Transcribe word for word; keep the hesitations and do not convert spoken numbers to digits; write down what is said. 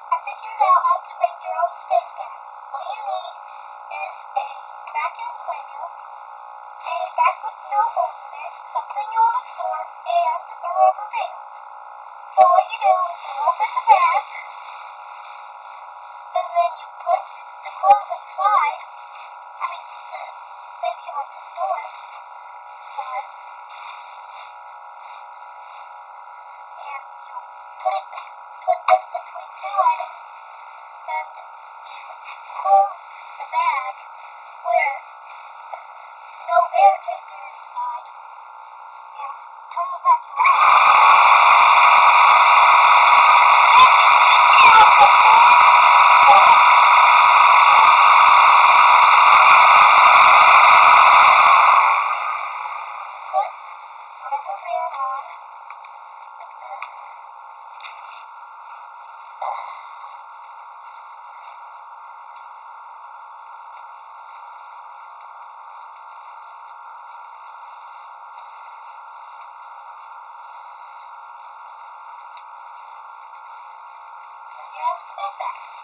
I figured out how to make your own space bag. What you need is a vacuum cleaner, a bag with no holes in it, something you want to store, and a rubber band. So what you do is you open the bag, and then you put the clothes inside. I mean, the things you want to store inside. And you put it, put this between two items, and close the bag where no air can get inside, and turn the vacuum on. Put rubber band on, like this. And you have a space bag.